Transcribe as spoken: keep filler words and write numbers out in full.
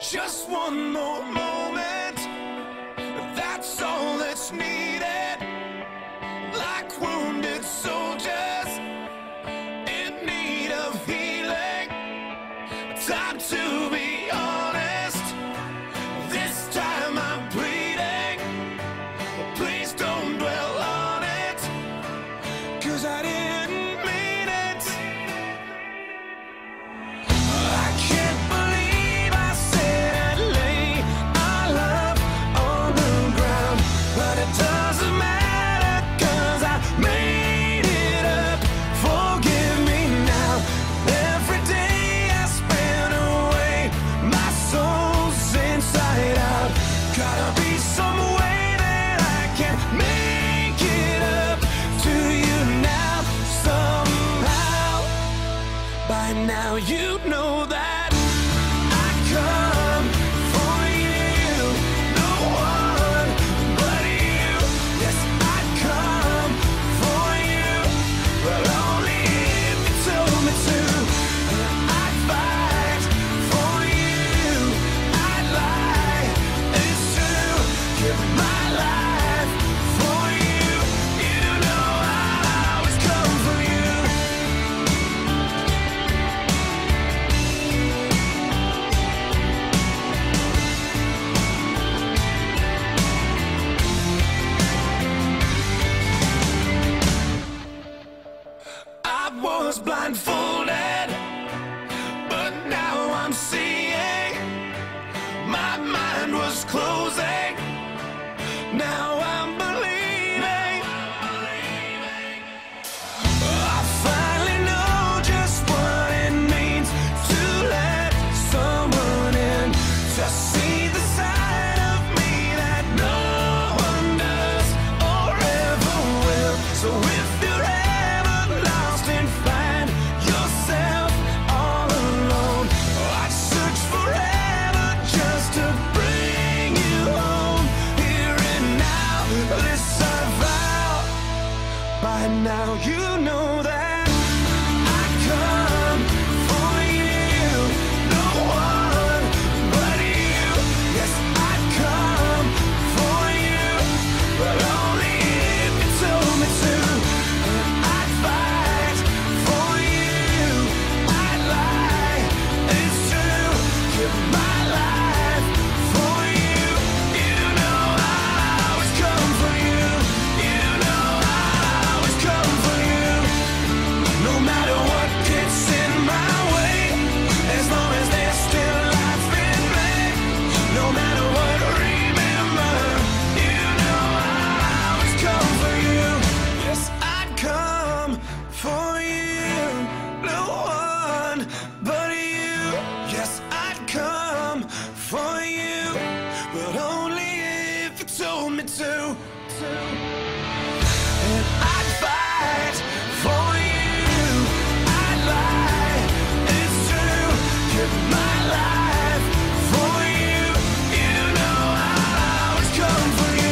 Just one more moment, that's all that's needed. Like wounded soldiers in need of healing. Time to be honest, this time I'm bleeding. Please don't dwell on it, 'cause I didn't mean it. I can't believe I said I'd lay our love on the ground, but it doesn't matter, 'cause I made it up. Forgive me now. Every day I spent away, my soul's inside out. Gotta be some way that I can make it up to you now somehow. By now you know that I come for you, no one but you. Yes, I'd come for you, but only if you told me to. I'd fight for you, I'd lie, it's true. Give my life for you, you know I'll always come for you. I was blindfolded, but now I'm seeing. My mind was closing, now I'm believing. I finally know just what it means to let someone in, to see the side of me that no one does or ever will. So if you're ever lost and find yourself all alone, I'd search forever just to bring you home, here and now. This I vow. By now you know that I come for you, no one but you. Yes, I'd come for you, but only if you told me to. I'd fight for you, I'd lie, it's true. Give my life for you, you know I'll always come for you. You know I'll always come for you. No matter what gets in my way, as long as there's still life in me. No matter what, remember, you know I'll always come for you. Yes, I'd come for you, no one but you. Yes, I'd come for you, but only if you told me to. And I'd fight for you, I'd lie, it's true. Give my life for you, you know I'll always come for you.